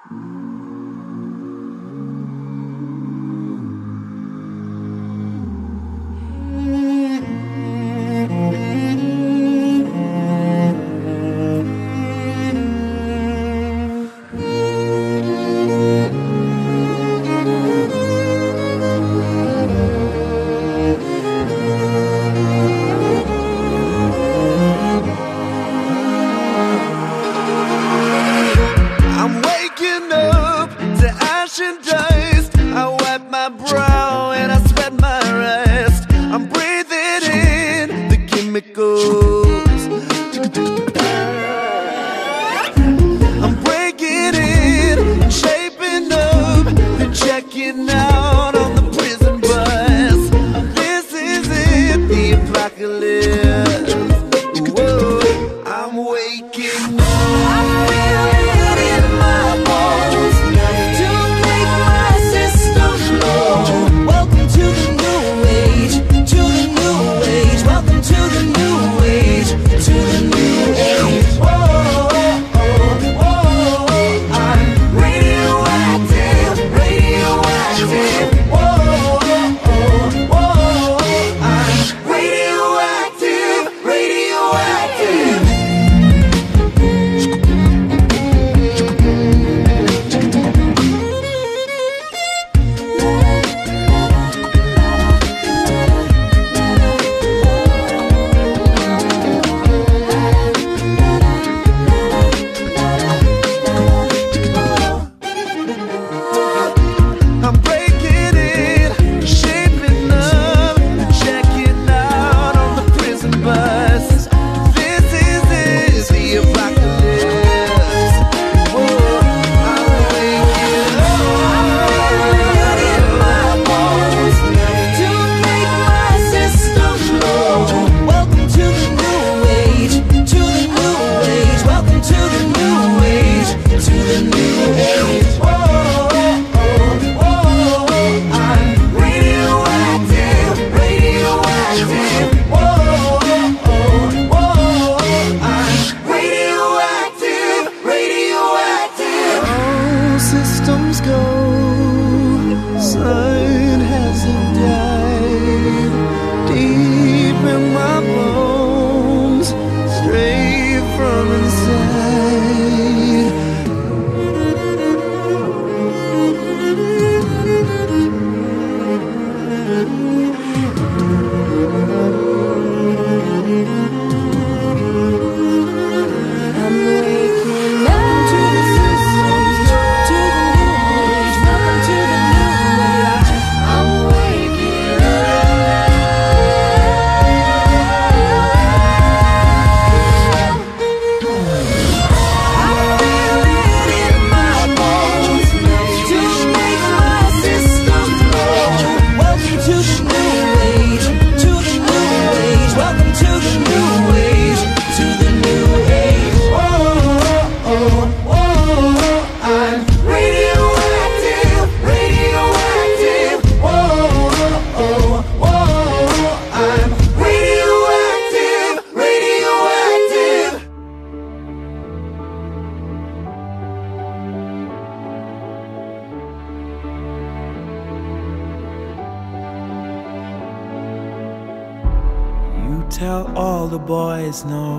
tell all the boys no.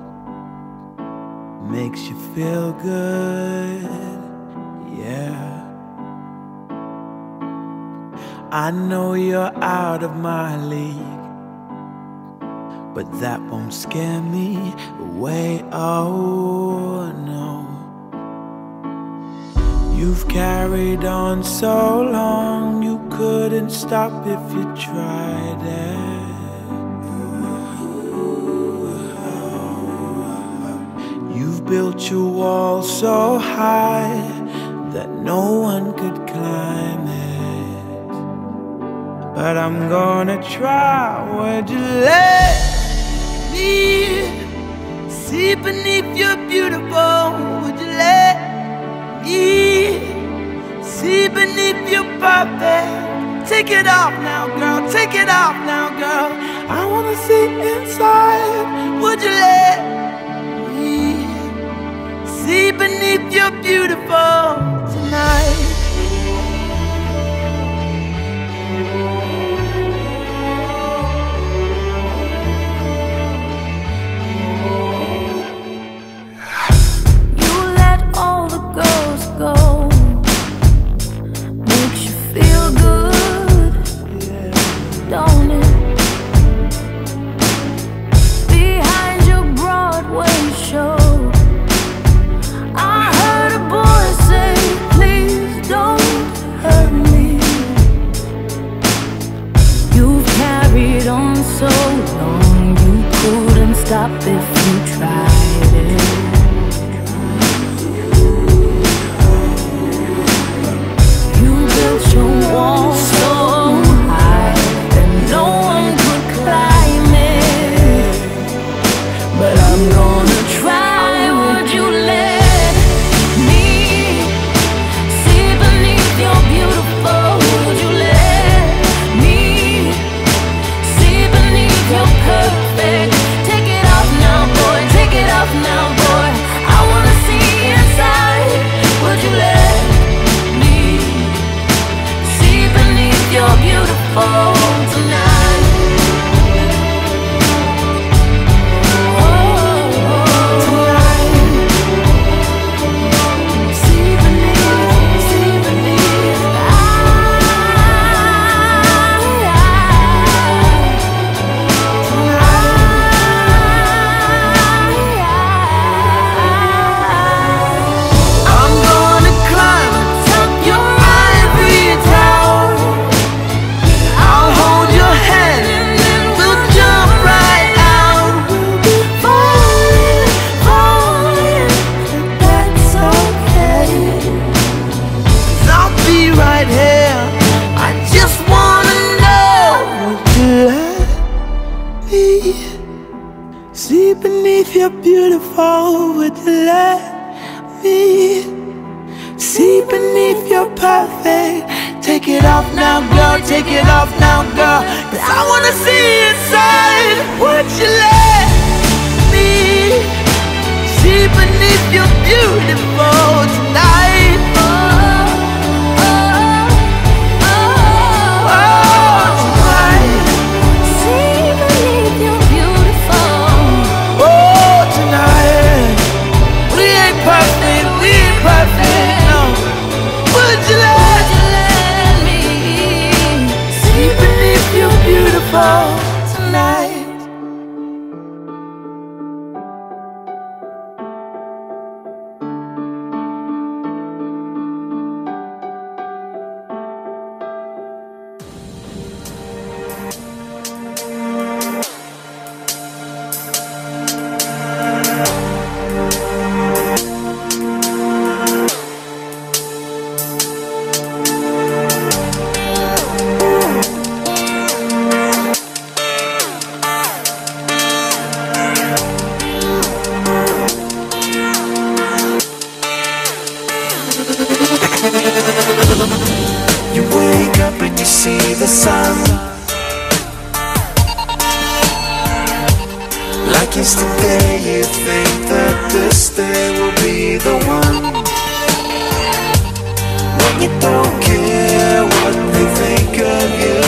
Makes you feel good, yeah. I know you're out of my league, but that won't scare me away, oh no. You've carried on so long, you couldn't stop if you tried it. You've built your wall so high that no one could climb it. But I'm gonna try. Would you let me see beneath your beautiful? Would you let me see beneath your perfect? Take it off now, girl, take it off now, girl. I wanna see inside. Would you let me see beneath your beautiful? stop if you tried it. You built your wall so high that no one could climb it. But I'm gonna try. Would you let me see beneath your beautiful? Would you let me see beneath your perfect? Take it off now, boy. Take it off now, boy. I wanna see inside. Would you let me see beneath your beautiful tonight? See beneath your beautiful, would you let me see beneath your perfect? Take it off now, girl, take it off now, girl, 'cause I wanna see inside. Would you let me see beneath your beautiful tonight? Tonight. You wake up and you see the sun, like yesterday. You think that this day will be the one, when you don't care what they think of you,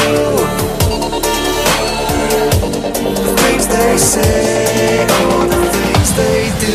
the things they say, all the things they do.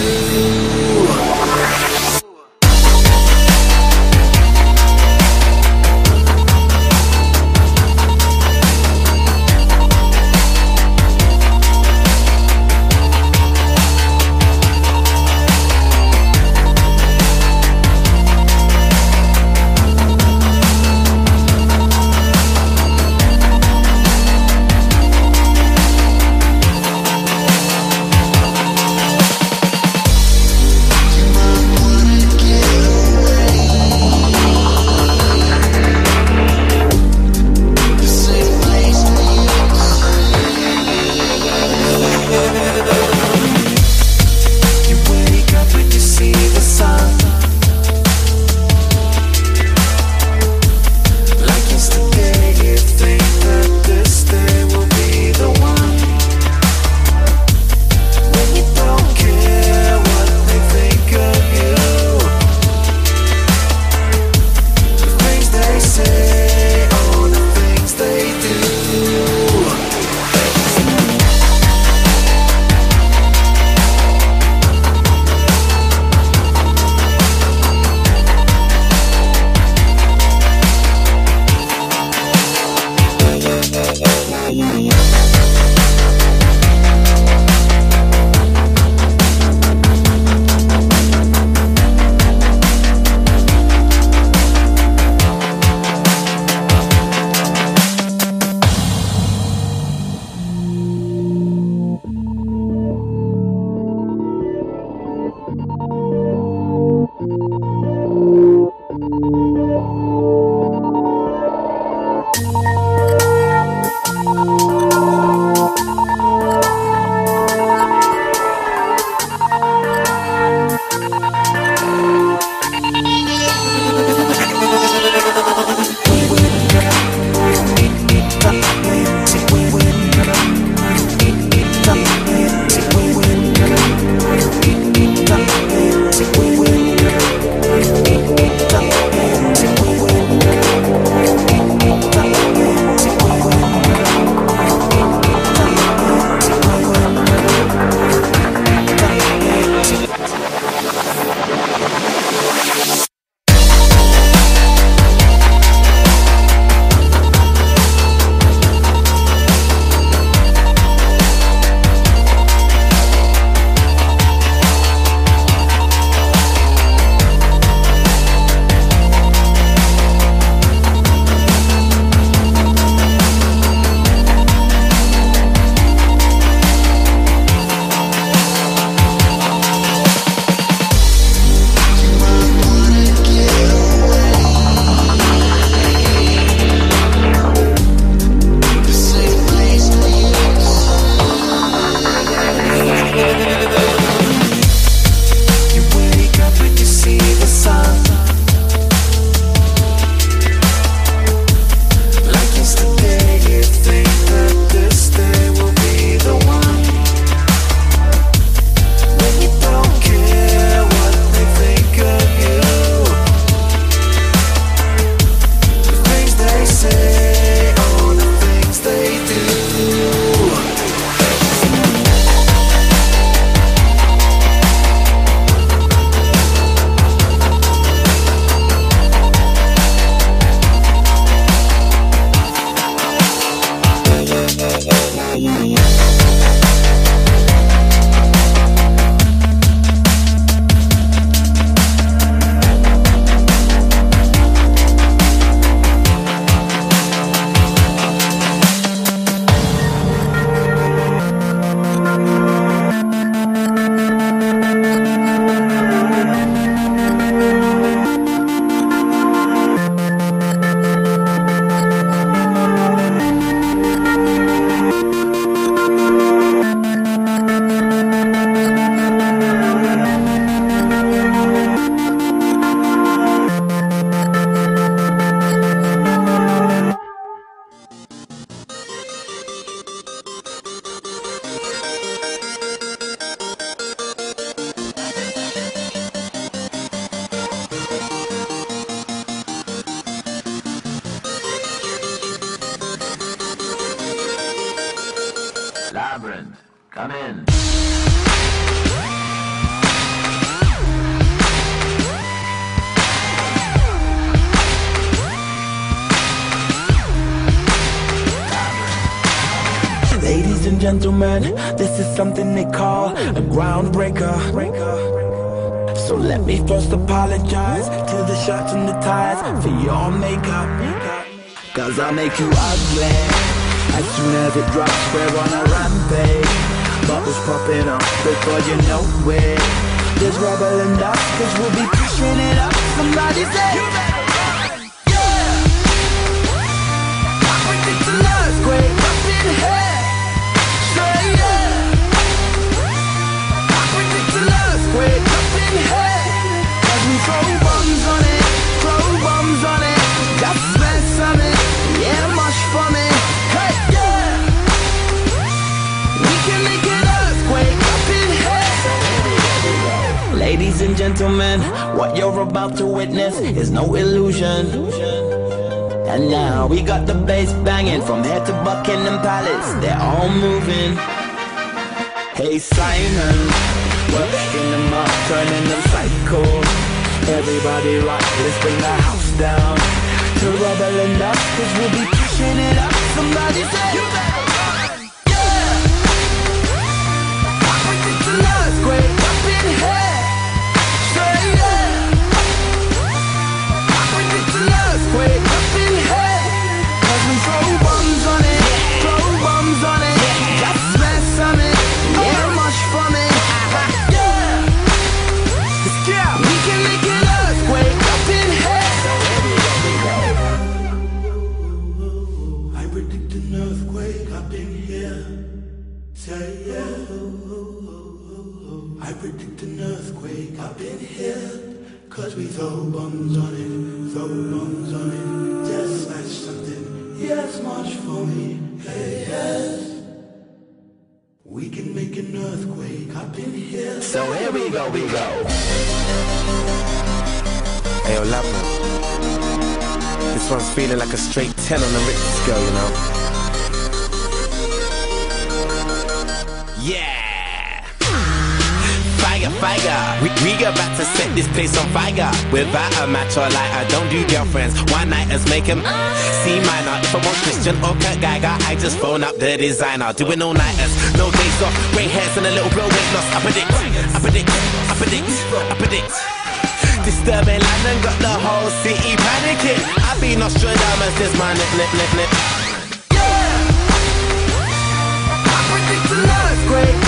gentlemen, this is something they call a groundbreaker. So let me first apologize to the shots and the ties for your makeup. Cause I'll make you ugly as soon as it drops. We're on a rampage, bubbles popping up before you know it. There's rubble and dust, cause we'll be pushing it up. Somebody say you better run, yeah. I predict an earthquake up in here, say yeah. I predict an earthquake up in here. Cause we throw bombs on it, throw bombs on it. Just spend something, yeah, much for me. Hey, yeah. We can make an earthquake up in here. Ladies and gentlemen, what you're about to witness is no illusion. And now we got the bass banging from here to Buckingham Palace. They're all moving. Hey Simon, we're picking them up, turning them psycho. Everybody rock, let's bring the house down to rubble and dust, cause we'll be pushing it up. Somebody say you better run, yeah. I predict an earthquake up in here, say yeah. I predict an earthquake up in here. Cause we throw bombs on it, throw bombs on it. Just smash something, yeah, much for me. Yeah, we can make an earthquake up in here. I predict an earthquake up in here, say yeah. I predict an earthquake up in here. Cause we throw bombs on it, throw bombs on it. Just smash something, yes, much for me. Hey, yes. We can make an earthquake up in here. So here we go, we go. Hey, yo, Lapa. This one's feeling like a straight 10 on the Richter scale, you know? Yeah! Fire, fire. We about to set this place on fire. Without a match or lighter, don't do girlfriends. One nighters make them C minor. If I want Christian or Kurt Geiger, I just phone up the designer. Doing all nighters, no days off. Grey hairs and a little bro weight loss. I predict, I predict, I predict, I predict. Disturbing London got the whole city panicking. I be Nostradamus, this my nip. Yeah! I predict an earthquake